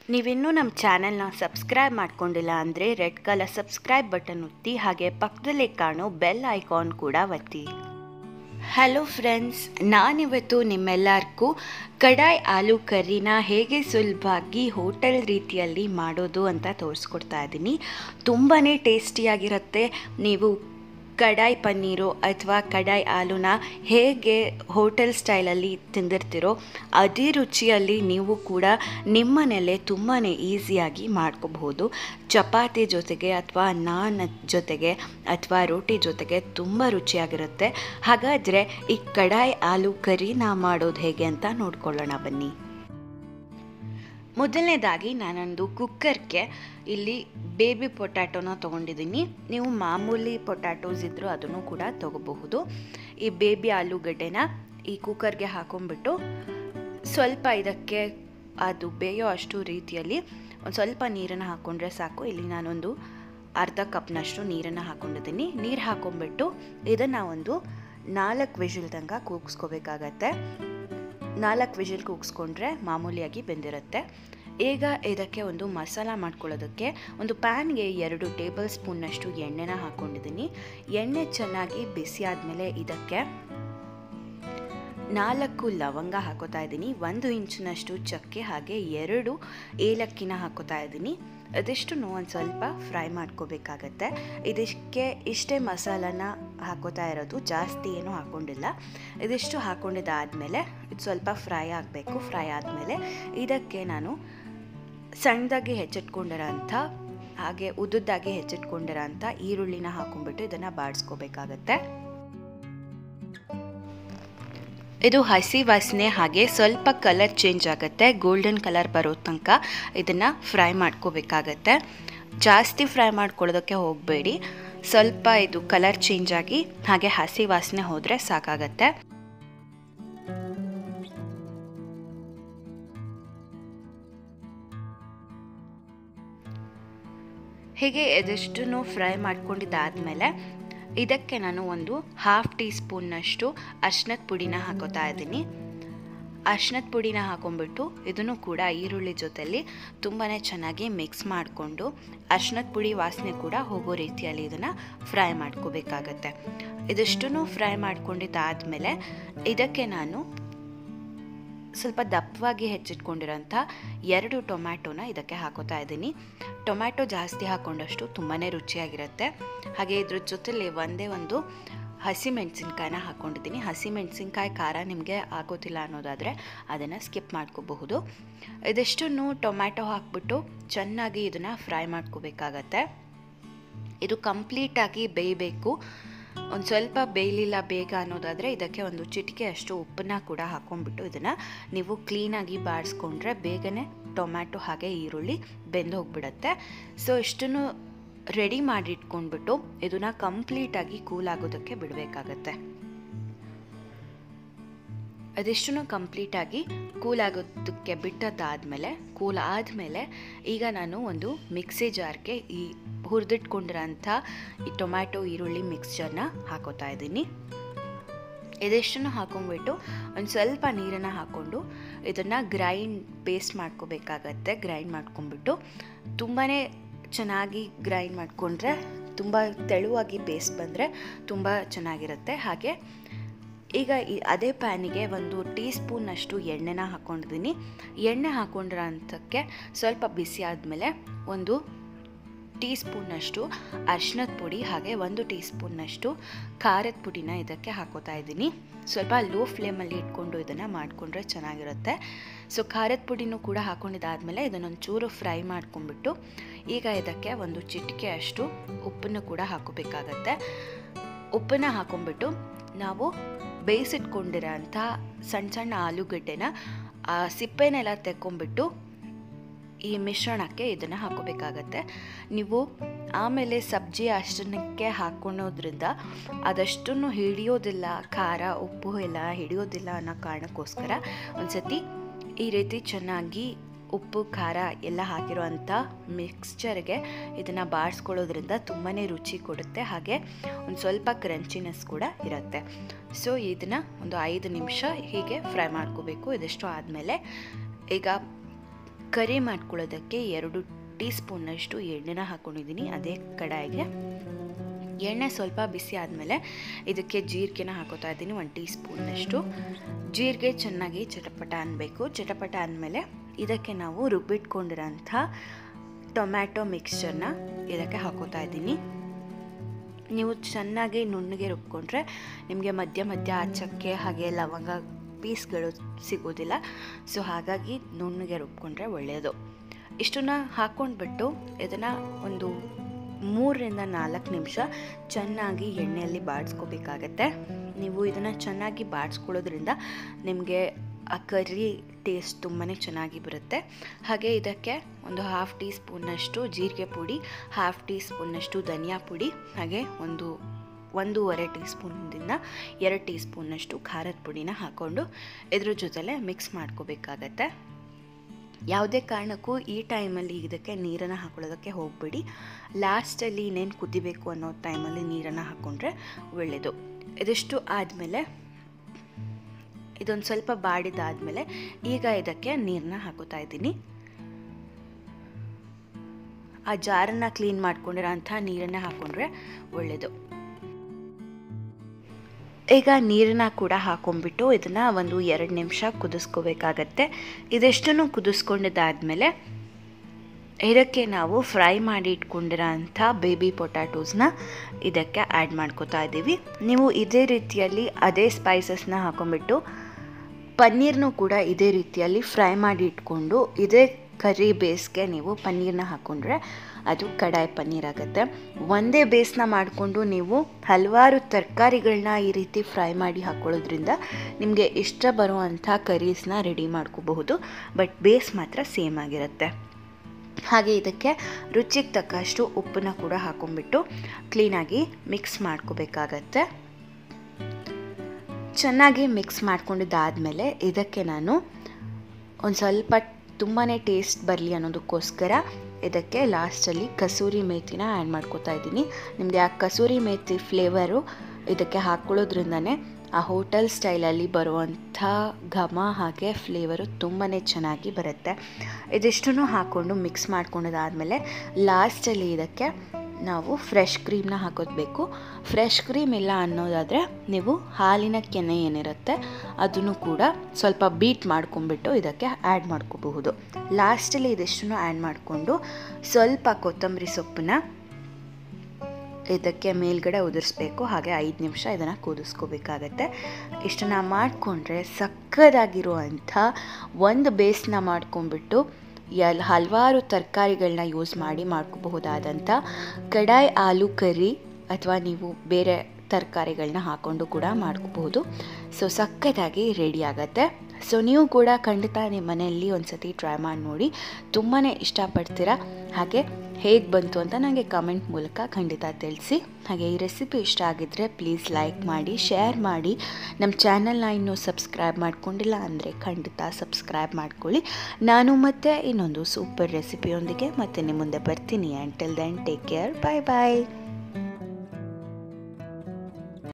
ನೀವಿನ್ನೂ ನಮ್ಮ ಚಾನೆಲ್ನ ಸಬ್ಸ್ಕ್ರೈಬ್ ಮಾಡ್ಕೊಂಡಿಲ್ಲ ಅಂದರೆ ರೆಡ್ ಕಲರ್ ಸಬ್ಸ್ಕ್ರೈಬ್ ಬಟನ್ ಒತ್ತಿ, ಹಾಗೆ ಪಕ್ಕದಲ್ಲೇ ಕಾಣೋ ಬೆಲ್ ಐಕಾನ್ ಕೂಡ ಒತ್ತಿ. ಹಲೋ ಫ್ರೆಂಡ್ಸ್, ನಾನಿವತ್ತು ನಿಮ್ಮೆಲ್ಲರಿಗೂ ಕಡಾಯಿ ಆಲೂ ಕರಿನ ಹೇಗೆ ಸುಲಭವಾಗಿ ಹೋಟೆಲ್ ರೀತಿಯಲ್ಲಿ ಮಾಡೋದು ಅಂತ ತೋರಿಸ್ಕೊಡ್ತಾ ಇದ್ದೀನಿ. ತುಂಬಾ ಟೇಸ್ಟಿಯಾಗಿರುತ್ತೆ. ನೀವು ಕಡಾಯಿ ಪನ್ನೀರು ಅಥವಾ ಕಡಾಯಿ ಆಲೂನ ಹೇಗೆ ಹೋಟೆಲ್ ಸ್ಟೈಲಲ್ಲಿ ತಿಂದಿರ್ತೀರೋ ಅದೇ ರುಚಿಯಲ್ಲಿ ನೀವು ಕೂಡ ನಿಮ್ಮನೇಲೆ ತುಂಬಾ ಈಸಿಯಾಗಿ ಮಾಡ್ಕೋಬಹುದು. ಚಪಾತಿ ಜೊತೆಗೆ ಅಥವಾ ನಾನ್ ಜೊತೆಗೆ ಅಥವಾ ರೋಟಿ ಜೊತೆಗೆ ತುಂಬ ರುಚಿಯಾಗಿರುತ್ತೆ. ಹಾಗಾದರೆ ಈ ಕಡಾಯಿ ಆಲೂ ಕರಿನ ಮಾಡೋದು ಹೇಗೆ ಅಂತ ನೋಡ್ಕೊಳ್ಳೋಣ ಬನ್ನಿ. ಮೊದಲನೇದಾಗಿ ನಾನೊಂದು ಕುಕ್ಕರ್ಗೆ ಇಲ್ಲಿ ಬೇಬಿ ಪೊಟ್ಯಾಟೋನ ತೊಗೊಂಡಿದ್ದೀನಿ. ನೀವು ಮಾಮೂಲಿ ಪೊಟ್ಯಾಟೋಸ್ ಇದ್ದರೂ ಅದನ್ನು ಕೂಡ ತೊಗೋಬಹುದು. ಈ ಬೇಬಿ ಆಲೂಗಡ್ಡೆನ ಈ ಕುಕ್ಕರ್ಗೆ ಹಾಕೊಂಡ್ಬಿಟ್ಟು ಸ್ವಲ್ಪ ಇದಕ್ಕೆ ಅದು ಬೇಯೋ ಅಷ್ಟು ರೀತಿಯಲ್ಲಿ ಒಂದು ಸ್ವಲ್ಪ ನೀರನ್ನು ಹಾಕ್ಕೊಂಡ್ರೆ ಸಾಕು. ಇಲ್ಲಿ ನಾನೊಂದು ಅರ್ಧ ಕಪ್ನಷ್ಟು ನೀರನ್ನು ಹಾಕ್ಕೊಂಡಿದ್ದೀನಿ. ನೀರು ಹಾಕೊಂಡ್ಬಿಟ್ಟು ಇದನ್ನು ಒಂದು 4 ವಿಷಿಲ್ ತನಕ ಕೂಗಿಸ್ಕೋಬೇಕಾಗತ್ತೆ. 4 ವಿಷಿಲ್ ಕೂಗಿಸ್ಕೊಂಡ್ರೆ ಮಾಮೂಲಿಯಾಗಿ ಬೆಂದಿರುತ್ತೆ. ಈಗ ಇದಕ್ಕೆ ಒಂದು ಮಸಾಲ ಮಾಡ್ಕೊಳ್ಳೋದಕ್ಕೆ ಒಂದು ಪ್ಯಾನ್ಗೆ 2 ಟೇಬಲ್ ಸ್ಪೂನ್ನಷ್ಟು ಎಣ್ಣೆನ ಹಾಕ್ಕೊಂಡಿದ್ದೀನಿ. ಎಣ್ಣೆ ಚೆನ್ನಾಗಿ ಬಿಸಿ ಆದಮೇಲೆ ಇದಕ್ಕೆ 4 ಲವಂಗ ಹಾಕೋತಾ ಇದ್ದೀನಿ, 1 ಇಂಚಿನಷ್ಟು ಚಕ್ಕೆ, ಹಾಗೆ 2 ಏಲಕ್ಕಿನ ಹಾಕೋತಾ ಇದ್ದೀನಿ. ಅದೆಷ್ಟನ್ನು ಒಂದು ಸ್ವಲ್ಪ ಫ್ರೈ ಮಾಡ್ಕೋಬೇಕಾಗತ್ತೆ. ಇದಕ್ಕೆ ಇಷ್ಟೇ ಮಸಾಲಾನ ಹಾಕೋತಾ ಇರೋದು, ಜಾಸ್ತಿ ಏನೂ ಹಾಕ್ಕೊಂಡಿಲ್ಲ. ಇದಿಷ್ಟು ಹಾಕ್ಕೊಂಡಿದ್ದಾದಮೇಲೆ ಇದು ಸ್ವಲ್ಪ ಫ್ರೈ ಆಗಬೇಕು. ಫ್ರೈ ಆದಮೇಲೆ ಇದಕ್ಕೆ ನಾನು ಸಣ್ಣದಾಗಿ ಹೆಚ್ಚಿಟ್ಕೊಂಡಿರೋ ಅಂಥ ಹಾಗೆ ಉದ್ದುದ್ದಾಗಿ ಹೆಚ್ಚಿಟ್ಕೊಂಡಿರೋ ಅಂಥ ಈರುಳ್ಳಿನ ಹಾಕೊಂಡ್ಬಿಟ್ಟು ಇದನ್ನು ಬಾಡಿಸ್ಕೋಬೇಕಾಗತ್ತೆ. ಇದು ಹಸಿ ವಾಸನೆ ಹಾಗೆ ಸ್ವಲ್ಪ ಕಲರ್ ಚೇಂಜ್ ಆಗುತ್ತೆ. ಗೋಲ್ಡನ್ ಕಲರ್ ಬರೋ ತನಕ ಇದನ್ನು ಫ್ರೈ ಮಾಡ್ಕೋಬೇಕಾಗತ್ತೆ. ಜಾಸ್ತಿ ಫ್ರೈ ಮಾಡ್ಕೊಳ್ಳೋದಕ್ಕೆ ಹೋಗಬೇಡಿ. ಸ್ವಲ್ಪ ಇದು ಕಲರ್ ಚೇಂಜ್ ಆಗಿ ಹಾಗೆ ಹಸಿ ವಾಸನೆ ಹೋದರೆ ಸಾಕಾಗತ್ತೆ. ಹೀಗೆ ಇದೆಷ್ಟನ್ನು ಫ್ರೈ ಮಾಡ್ಕೊಂಡಿದ್ದಾದಮೇಲೆ ಇದಕ್ಕೆ ನಾನು ಒಂದು 1/2 ಟೀ ಸ್ಪೂನ್ನಷ್ಟು ಅರಿಶಿನದ ಪುಡಿನ ಹಾಕೋತಾ ಇದ್ದೀನಿ. ಅರಿಶಿನದ ಪುಡಿನ ಹಾಕೊಂಡ್ಬಿಟ್ಟು ಇದನ್ನು ಕೂಡ ಈರುಳ್ಳಿ ಜೊತೆಲಿ ತುಂಬಾ ಚೆನ್ನಾಗಿ ಮಿಕ್ಸ್ ಮಾಡಿಕೊಂಡು ಅರಿಶಿನದ ಪುಡಿ ವಾಸನೆ ಕೂಡ ಹೋಗೋ ರೀತಿಯಲ್ಲಿ ಇದನ್ನು ಫ್ರೈ ಮಾಡ್ಕೋಬೇಕಾಗತ್ತೆ. ಇದಿಷ್ಟನ್ನು ಫ್ರೈ ಮಾಡ್ಕೊಂಡಿದ್ದಾದಮೇಲೆ ಇದಕ್ಕೆ ನಾನು ಸ್ವಲ್ಪ ದಪ್ಪವಾಗಿ ಹೆಚ್ಚಿಟ್ಕೊಂಡಿರೋಂಥ 2 ಟೊಮ್ಯಾಟೋನ ಇದಕ್ಕೆ ಹಾಕೋತಾ ಇದ್ದೀನಿ. ಟೊಮ್ಯಾಟೊ ಜಾಸ್ತಿ ಹಾಕ್ಕೊಂಡಷ್ಟು ತುಂಬಾ ರುಚಿಯಾಗಿರುತ್ತೆ. ಹಾಗೆ ಇದ್ರ ಜೊತೆಲಿ ಒಂದೇ ಒಂದು ಹಸಿಮೆಣಸಿನ್ಕಾಯಿನ ಹಾಕ್ಕೊಂಡಿದ್ದೀನಿ. ಹಸಿಮೆಣಸಿನ್ಕಾಯಿ ಖಾರ ನಿಮಗೆ ಆಗೋದಿಲ್ಲ ಅನ್ನೋದಾದರೆ ಅದನ್ನು ಸ್ಕಿಪ್ ಮಾಡ್ಕೋಬಹುದು. ಇದೆಷ್ಟನ್ನು ಟೊಮ್ಯಾಟೊ ಹಾಕ್ಬಿಟ್ಟು ಚೆನ್ನಾಗಿ ಇದನ್ನು ಫ್ರೈ ಮಾಡ್ಕೋಬೇಕಾಗತ್ತೆ. ಇದು ಕಂಪ್ಲೀಟಾಗಿ ಬೇಯಬೇಕು. ಒಂದು ಸ್ವಲ್ಪ ಬೇಯಲಿಲ್ಲ ಬೇಗ ಅನ್ನೋದಾದರೆ ಇದಕ್ಕೆ ಒಂದು ಚಿಟಿಕೆ ಅಷ್ಟು ಉಪ್ಪನ್ನ ಕೂಡ ಹಾಕ್ಕೊಂಡ್ಬಿಟ್ಟು ಇದನ್ನು ನೀವು ಕ್ಲೀನಾಗಿ ಬಾಡಿಸ್ಕೊಂಡ್ರೆ ಬೇಗನೆ ಟೊಮ್ಯಾಟೊ ಹಾಗೆ ಈರುಳ್ಳಿ ಬೆಂದು ಹೋಗ್ಬಿಡುತ್ತೆ. ಸೊ ಇಷ್ಟನ್ನು ರೆಡಿ ಮಾಡಿ ಇಟ್ಕೊಂಡ್ಬಿಟ್ಟು ಇದನ್ನು ಕಂಪ್ಲೀಟಾಗಿ ಕೂಲ್ ಆಗೋದಕ್ಕೆ ಬಿಡಬೇಕಾಗತ್ತೆ. ಅದಿಷ್ಟನ್ನು ಕಂಪ್ಲೀಟಾಗಿ ಕೂಲ್ ಆಗೋದಕ್ಕೆ ಬಿಟ್ಟದ್ದಾದಮೇಲೆ ಕೂಲ್ ಆದಮೇಲೆ ಈಗ ನಾನು ಒಂದು ಮಿಕ್ಸಿ ಜಾರ್ಗೆ ಈ ಹುರಿದಿಟ್ಕೊಂಡಿರೋಂಥ ಈ ಟೊಮ್ಯಾಟೊ ಈರುಳ್ಳಿ ಮಿಕ್ಸ್ಚರ್ನ ಹಾಕೋತಾ ಇದ್ದೀನಿ. ಇದೆಷ್ಟನ್ನು ಹಾಕೊಂಡ್ಬಿಟ್ಟು ಒಂದು ಸ್ವಲ್ಪ ನೀರನ್ನು ಹಾಕ್ಕೊಂಡು ಇದನ್ನು ಪೇಸ್ಟ್ ಮಾಡ್ಕೋಬೇಕಾಗತ್ತೆ. ಗ್ರೈಂಡ್ ಮಾಡ್ಕೊಂಡ್ಬಿಟ್ಟು ತುಂಬಾ ಚೆನ್ನಾಗಿ ಗ್ರೈಂಡ್ ಮಾಡಿಕೊಂಡ್ರೆ ತುಂಬ ತೆಳುವಾಗಿ ಪೇಸ್ಟ್ ಬಂದರೆ ತುಂಬ ಚೆನ್ನಾಗಿರುತ್ತೆ. ಹಾಗೆ ಈಗ ಅದೇ ಪ್ಯಾನಿಗೆ 1 ಟೀ ಸ್ಪೂನ್ನಷ್ಟು ಎಣ್ಣೆನ ಹಾಕ್ಕೊಂಡಿದ್ದೀನಿ. ಎಣ್ಣೆ ಹಾಕ್ಕೊಂಡಿರೋ ಅಂಥಕ್ಕೆ ಸ್ವಲ್ಪ ಬಿಸಿ ಆದಮೇಲೆ 1 ಟೀ ಸ್ಪೂನ್ನಷ್ಟು ಅರಿಶಿನದ ಪುಡಿ ಹಾಗೆ 1 ಟೀ ಸ್ಪೂನ್ನಷ್ಟು ಖಾರದ ಪುಡಿನ ಇದಕ್ಕೆ ಹಾಕೋತಾ ಇದ್ದೀನಿ. ಸ್ವಲ್ಪ ಲೋ ಫ್ಲೇಮಲ್ಲಿ ಇಟ್ಕೊಂಡು ಇದನ್ನು ಮಾಡಿಕೊಂಡ್ರೆ ಚೆನ್ನಾಗಿರುತ್ತೆ. ಸೊ ಖಾರದ ಪುಡಿನೂ ಕೂಡ ಹಾಕ್ಕೊಂಡಿದ್ದಾದಮೇಲೆ ಇದನ್ನೊಂದು ಚೂರು ಫ್ರೈ ಮಾಡ್ಕೊಂಡ್ಬಿಟ್ಟು ಈಗ ಇದಕ್ಕೆ ಒಂದು ಚಿಟಿಕೆ ಅಷ್ಟು ಉಪ್ಪನ್ನು ಕೂಡ ಹಾಕೋಬೇಕಾಗತ್ತೆ. ಉಪ್ಪನ್ನು ಹಾಕೊಂಡ್ಬಿಟ್ಟು ನಾವು ಬೇಯಿಸಿಟ್ಕೊಂಡಿರೋ ಅಂಥ ಸಣ್ಣ ಸಣ್ಣ ಆಲೂಗಡ್ಡೆನ ಸಿಪ್ಪೆನೆಲ್ಲ ತೆಕ್ಕೊಂಡ್ಬಿಟ್ಟು ಈ ಮಿಶ್ರಣಕ್ಕೆ ಇದನ್ನು ಹಾಕೋಬೇಕಾಗತ್ತೆ. ನೀವು ಆಮೇಲೆ ಸಬ್ಜಿ ಅಷ್ಟಕ್ಕೆ ಹಾಕ್ಕೊಳೋದ್ರಿಂದ ಅದಷ್ಟನ್ನು ಹಿಡಿಯೋದಿಲ್ಲ, ಖಾರ ಉಪ್ಪು ಎಲ್ಲ ಹಿಡಿಯೋದಿಲ್ಲ ಅನ್ನೋ ಕಾರಣಕ್ಕೋಸ್ಕರ ಒಂದು ಸತಿ ಈ ರೀತಿ ಚೆನ್ನಾಗಿ ಉಪ್ಪು ಖಾರ ಎಲ್ಲ ಹಾಕಿರೋವಂಥ ಮಿಕ್ಸ್ಚರ್ಗೆ ಇದನ್ನು ಬಾಡಿಸ್ಕೊಳ್ಳೋದ್ರಿಂದ ತುಂಬಾ ರುಚಿ ಕೊಡುತ್ತೆ. ಹಾಗೆ ಒಂದು ಸ್ವಲ್ಪ ಕ್ರಂಚಿನೆಸ್ ಕೂಡ ಇರುತ್ತೆ. ಸೊ ಇದನ್ನು ಒಂದು 5 ನಿಮಿಷ ಹೀಗೆ ಫ್ರೈ ಮಾಡ್ಕೋಬೇಕು. ಇದಿಷ್ಟು ಆದಮೇಲೆ ಈಗ ಕರಿ ಮಾಡ್ಕೊಳ್ಳೋದಕ್ಕೆ 2 ಟೀ ಸ್ಪೂನ್ನಷ್ಟು ಎಣ್ಣೆನ ಹಾಕ್ಕೊಂಡಿದ್ದೀನಿ ಅದೇ ಕಡಾಯಿಗೆ. ಎಣ್ಣೆ ಸ್ವಲ್ಪ ಬಿಸಿ ಆದಮೇಲೆ ಇದಕ್ಕೆ ಜೀರಿಗೆನ ಹಾಕೋತಾ ಇದ್ದೀನಿ 1 ಟೀ ಸ್ಪೂನ್ನಷ್ಟು. ಜೀರಿಗೆ ಚೆನ್ನಾಗಿ ಚಟಪಟ ಅನ್ನಬೇಕು. ಚಟಪಟ ಆದಮೇಲೆ ಇದಕ್ಕೆ ನಾವು ರುಬ್ಬಿಟ್ಕೊಂಡಿರೋಂಥ ಟೊಮ್ಯಾಟೊ ಮಿಕ್ಸ್ಚರ್ನ ಇದಕ್ಕೆ ಹಾಕೋತಾ ಇದ್ದೀನಿ. ನೀವು ಚೆನ್ನಾಗಿ ನುಣ್ಣಗೆ ರುಬ್ಕೊಂಡ್ರೆ ನಿಮಗೆ ಮಧ್ಯ ಮಧ್ಯ ಚಕ್ಕೆ ಹಾಗೆ ಲವಂಗ ಪೀಸ್ಗಳು ಸಿಗೋದಿಲ್ಲ. ಸೊ ಹಾಗಾಗಿ ನುಣ್ಣಗೆ ರುಬ್ಕೊಂಡ್ರೆ ಒಳ್ಳೆಯದು. ಇಷ್ಟನ್ನ ಹಾಕ್ಕೊಂಡ್ಬಿಟ್ಟು ಇದನ್ನು ಒಂದು 3ರಿಂದ 4 ನಿಮಿಷ ಚೆನ್ನಾಗಿ ಎಣ್ಣೆಯಲ್ಲಿ ಬಾಡಿಸ್ಕೋಬೇಕಾಗತ್ತೆ. ನೀವು ಇದನ್ನು ಚೆನ್ನಾಗಿ ಬಾಡಿಸ್ಕೊಳ್ಳೋದ್ರಿಂದ ನಿಮಗೆ ಆ ಕರಿ ಟೇಸ್ಟ್ ತುಂಬಾ ಚೆನ್ನಾಗಿ ಬರುತ್ತೆ. ಹಾಗೆ ಇದಕ್ಕೆ ಒಂದು 1/2 ಟೀ ಸ್ಪೂನ್ನಷ್ಟು ಜೀರಿಗೆ ಪುಡಿ, 1/2 ಟೀ ಸ್ಪೂನ್ನಷ್ಟು ಧನಿಯಾ ಪುಡಿ, ಹಾಗೆ 1.5 ಟೀ ಸ್ಪೂನಿಂದ 2 ಟೀ ಸ್ಪೂನ್ನಷ್ಟು ಖಾರದ ಪುಡಿನ ಹಾಕ್ಕೊಂಡು ಇದ್ರ ಜೊತೆಲೆ ಮಿಕ್ಸ್ ಮಾಡ್ಕೋಬೇಕಾಗತ್ತೆ. ಯಾವುದೇ ಕಾರಣಕ್ಕೂ ಈ ಟೈಮಲ್ಲಿ ಇದಕ್ಕೆ ನೀರನ್ನು ಹಾಕೊಳ್ಳೋದಕ್ಕೆ ಹೋಗಬೇಡಿ. ಲಾಸ್ಟಲ್ಲಿ ಇನ್ನೇನು ಕುದಿಬೇಕು ಅನ್ನೋ ಟೈಮಲ್ಲಿ ನೀರನ್ನು ಹಾಕ್ಕೊಂಡ್ರೆ ಒಳ್ಳೆಯದು. ಇದಿಷ್ಟು ಆದಮೇಲೆ ಇದೊಂದು ಸ್ವಲ್ಪ ಬಾಡಿದಾದಮೇಲೆ ಈಗ ಇದಕ್ಕೆ ನೀರನ್ನ ಹಾಕೋತಾ ಇದ್ದೀನಿ. ಆ ಜಾರನ್ನು ಕ್ಲೀನ್ ಮಾಡ್ಕೊಂಡಿರೋ ಅಂಥ ನೀರನ್ನು ಹಾಕ್ಕೊಂಡ್ರೆ ಒಳ್ಳೆಯದು. ಈಗ ನೀರನ್ನ ಕೂಡ ಹಾಕೊಂಡ್ಬಿಟ್ಟು ಇದನ್ನು ಒಂದು 2 ನಿಮಿಷ ಕುದಿಸ್ಕೋಬೇಕಾಗತ್ತೆ. ಇದೆಷ್ಟನ್ನು ಕುದಿಸ್ಕೊಂಡಿದ್ದಾದಮೇಲೆ ಇದಕ್ಕೆ ನಾವು ಫ್ರೈ ಮಾಡಿ ಇಟ್ಕೊಂಡಿರೋ ಅಂಥ ಬೇಬಿ ಪೊಟ್ಯಾಟೋಸ್ನ ಇದಕ್ಕೆ ಆ್ಯಡ್ ಮಾಡ್ಕೋತಾ ಇದ್ದೀವಿ. ನೀವು ಇದೇ ರೀತಿಯಲ್ಲಿ ಅದೇ ಸ್ಪೈಸಸ್ನ ಹಾಕೊಂಡ್ಬಿಟ್ಟು ಪನ್ನೀರ್ನೂ ಕೂಡ ಇದೇ ರೀತಿಯಲ್ಲಿ ಫ್ರೈ ಮಾಡಿ ಇಟ್ಕೊಂಡು ಇದೇ ಕರಿ ಬೇಸ್ಗೆ ನೀವು ಪನ್ನೀರನ್ನ ಹಾಕ್ಕೊಂಡ್ರೆ ಅದು ಕಡಾಯಿ ಪನ್ನೀರ್ ಆಗುತ್ತೆ. ಒಂದೇ ಬೇಸ್ನ ಮಾಡಿಕೊಂಡು ನೀವು ಹಲವಾರು ತರಕಾರಿಗಳನ್ನ ಈ ರೀತಿ ಫ್ರೈ ಮಾಡಿ ಹಾಕ್ಕೊಳ್ಳೋದ್ರಿಂದ ನಿಮಗೆ ಇಷ್ಟ ಬರುವಂಥ ಕರೀಸ್ನ ರೆಡಿ ಮಾಡ್ಕೋಬಹುದು. ಬಟ್ ಬೇಸ್ ಮಾತ್ರ ಸೇಮ್ ಆಗಿರುತ್ತೆ. ಹಾಗೆ ಇದಕ್ಕೆ ರುಚಿಗೆ ತಕ್ಕಷ್ಟು ಉಪ್ಪನ್ನ ಕೂಡ ಹಾಕೊಂಡ್ಬಿಟ್ಟು ಕ್ಲೀನಾಗಿ ಮಿಕ್ಸ್ ಮಾಡ್ಕೋಬೇಕಾಗತ್ತೆ. ಚೆನ್ನಾಗಿ ಮಿಕ್ಸ್ ಮಾಡ್ಕೊಂಡಿದ್ದಾದಮೇಲೆ ಇದಕ್ಕೆ ನಾನು ಒಂದು ಸ್ವಲ್ಪ ತುಂಬಾ ಟೇಸ್ಟ್ ಬರಲಿ ಅನ್ನೋದಕ್ಕೋಸ್ಕರ ಇದಕ್ಕೆ ಲಾಸ್ಟಲ್ಲಿ ಕಸೂರಿ ಮೇಥಿನ ಆ್ಯಡ್ ಮಾಡ್ಕೋತಾ ಇದ್ದೀನಿ. ನಿಮಗೆ ಆ ಕಸೂರಿ ಮೇಥಿ ಫ್ಲೇವರು ಇದಕ್ಕೆ ಹಾಕ್ಕೊಳ್ಳೋದ್ರಿಂದನೇ ಆ ಹೋಟೆಲ್ ಸ್ಟೈಲಲ್ಲಿ ಬರುವಂಥ ಘಮ ಹಾಗೆ ಫ್ಲೇವರು ತುಂಬಾ ಚೆನ್ನಾಗಿ ಬರುತ್ತೆ. ಇದಿಷ್ಟನ್ನು ಹಾಕ್ಕೊಂಡು ಮಿಕ್ಸ್ ಮಾಡ್ಕೊಂಡಿದ್ದಾದಮೇಲೆ ಲಾಸ್ಟಲ್ಲಿ ಇದಕ್ಕೆ ನಾವು ಫ್ರೆಶ್ ಕ್ರೀಮ್ನ ಹಾಕೋದ್ಬೇಕು. ಫ್ರೆಶ್ ಕ್ರೀಮ್ ಇಲ್ಲ ಅನ್ನೋದಾದರೆ ನೀವು ಹಾಲಿನ ಕೆನೆ ಏನಿರುತ್ತೆ ಅದನ್ನು ಕೂಡ ಸ್ವಲ್ಪ ಬೀಟ್ ಮಾಡ್ಕೊಂಡ್ಬಿಟ್ಟು ಇದಕ್ಕೆ ಆ್ಯಡ್ ಮಾಡ್ಕೋಬಹುದು. ಲಾಸ್ಟಲ್ಲಿ ಇದಿಷ್ಟನ್ನು ಆ್ಯಡ್ ಮಾಡಿಕೊಂಡು ಸ್ವಲ್ಪ ಕೊತ್ತಂಬರಿ ಸೊಪ್ಪನ್ನ ಇದಕ್ಕೆ ಮೇಲ್ಗಡೆ ಉದುರಿಸ್ಬೇಕು. ಹಾಗೆ 5 ನಿಮಿಷ ಇದನ್ನು ಕುದಿಸ್ಕೋಬೇಕಾಗತ್ತೆ. ಇಷ್ಟನ್ನು ಮಾಡಿಕೊಂಡ್ರೆ ಸಕ್ಕದಾಗಿರುವಂಥ ಒಂದು ಬೇಸ್ನ ಮಾಡ್ಕೊಂಡ್ಬಿಟ್ಟು ಹಲವಾರು ತರಕಾರಿಗಳನ್ನ ಯೂಸ್ ಮಾಡಿ ಮಾಡ್ಕೋಬಹುದಾದಂಥ ಕಡಾಯಿ ಆಲೂ ಕರಿ ಅಥವಾ ನೀವು ಬೇರೆ ತರಕಾರಿಗಳನ್ನ ಹಾಕ್ಕೊಂಡು ಕೂಡ ಮಾಡ್ಕೋಬಹುದು. ಸೊ ಸಕ್ಕತ್ತಾಗಿ ರೆಡಿ ಆಗುತ್ತೆ. ಸೊ ನೀವು ಕೂಡ ಖಂಡಿತ ನಿಮ್ಮ ಮನೆಯಲ್ಲಿ ಒಂದು ಸತಿ ಟ್ರೈ ಮಾಡಿ ನೋಡಿ, ತುಂಬಾ ಇಷ್ಟಪಡ್ತೀರಾ. ಹಾಗೆ ಹೇಗೆ ಬಂತು ಅಂತ ನನಗೆ ಕಮೆಂಟ್ ಮೂಲಕ ಖಂಡಿತ ತಿಳಿಸಿ. ಹಾಗೆ ಈ ರೆಸಿಪಿ ಇಷ್ಟ ಆಗಿದ್ದರೆ ಪ್ಲೀಸ್ ಲೈಕ್ ಮಾಡಿ, ಶೇರ್ ಮಾಡಿ. ನಮ್ಮ ಚಾನಲ್ನ ಇನ್ನೂ ಸಬ್ಸ್ಕ್ರೈಬ್ ಮಾಡ್ಕೊಂಡಿಲ್ಲ ಅಂದರೆ ಖಂಡಿತ ಸಬ್ಸ್ಕ್ರೈಬ್ ಮಾಡ್ಕೊಳ್ಳಿ. ನಾನು ಮತ್ತೆ ಇನ್ನೊಂದು ಸೂಪರ್ ರೆಸಿಪಿಯೊಂದಿಗೆ ಮತ್ತೆ ನಿಮ್ಮ ಮುಂದೆ ಬರ್ತೀನಿ. Until then take care, bye ಬಾಯ್.